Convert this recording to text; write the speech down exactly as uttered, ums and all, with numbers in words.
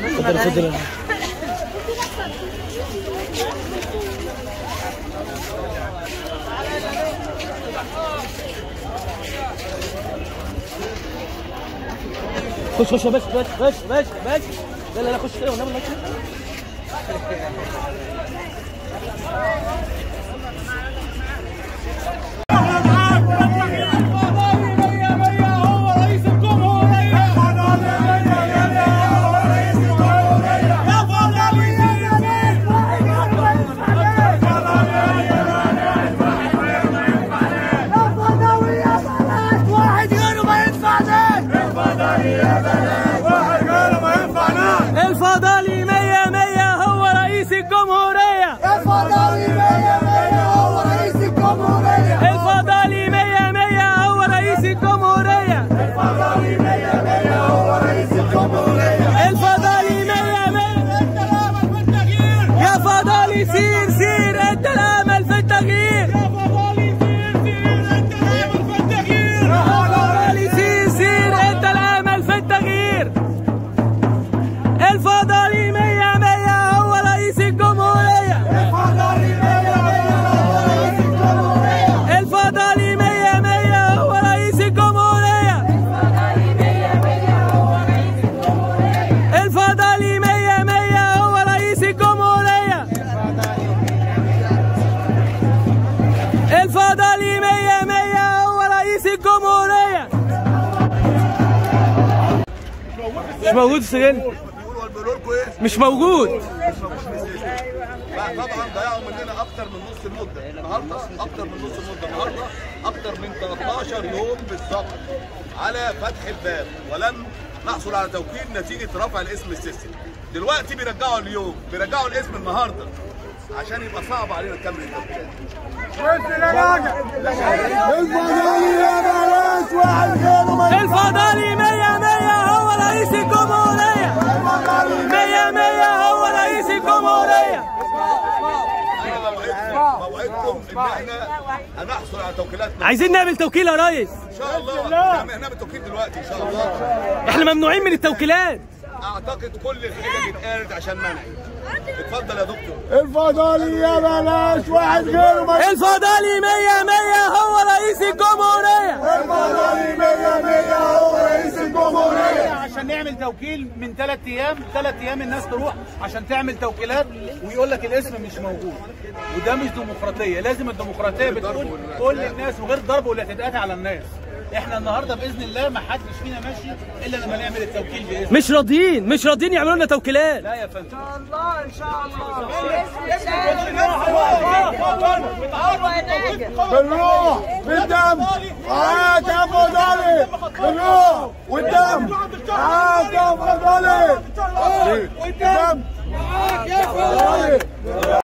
اتفضل اتفضل. خش خش يا باشا باشا باشا باشا باشا. لا لا لا خش كده ونعمل كده. الفضالي مية مية هو رئيس الجمهورية. الفضالي مية مية هو رئيس الجمهورية. الفضالي مية مية هو رئيس الجمهورية. الفضالي مية مية هو رئيس الجمهورية. الفضالي مية مية. انت الامل في التغيير. يا فضالي سير سير انت الامل في التغيير. يا فضالي سير سير انت الامل في التغيير. يا فضالي سير سير انت الامل في التغيير. الفضالي مية مية هو رئيس الجمهورية. الفضالي مية مية هو رئيس الجمهورية. الفضالي مية مية هو رئيس الجمهورية. الفضالي مية مية هو رئيس الجمهورية. الفضالي مية مية هو رئيس الجمهورية. مش موجود السجن؟ مش موجود. طبعا ضيعوا مننا اكتر من نص المده النهارده، اكتر من نص المده النهارده، اكتر من تلتاشر يوم بالظبط على فتح الباب، ولم نحصل على توكيل نتيجه رفع الاسم السيستم. دلوقتي بيرجعوا اليوم، بيرجعوا الاسم النهارده عشان يبقى صعب علينا نكمل التوكيلات. الفضالي يا بلاش واحد غيره. الفضالي مية مية هو رئيس الجمهورية. مية مية هو رئيس الجمهورية. انا موعدكم موعدكم ان احنا هنحصل على توكيلات. عايزين نعمل توكيل يا ريس. ان شاء الله هنعمل توكيل دلوقتي ان شاء الله. احنا ممنوعين من التوكيلات. اعتقد كل الحجج اتقالت عشان منعي. اتفضل يا دكتور. الفضالي يا بلاش واحد غيره. الفضالي مية مية هو رئيس الجمهورية. الفضالي مية مية هو رئيس الجمهورية. عشان نعمل توكيل من ثلاث ايام، ثلاث ايام الناس تروح عشان تعمل توكيلات ويقول لك الاسم مش موجود، وده مش ديمقراطيه. لازم الديمقراطيه بتقول كل الناس وغير ضرب والاعتداءات على الناس. احنا النهارده باذن الله ما حدش فينا ماشي الا لما نعمل التوكيل باذن. مش راضيين مش راضيين يعملوا لنا توكيلات. لا يا فندم. ان شاء الله ان شاء الله. بالروح بالدم. هات يا فضالي بالروح والدم. هات يا فضالي والدم. هات يا فضالي.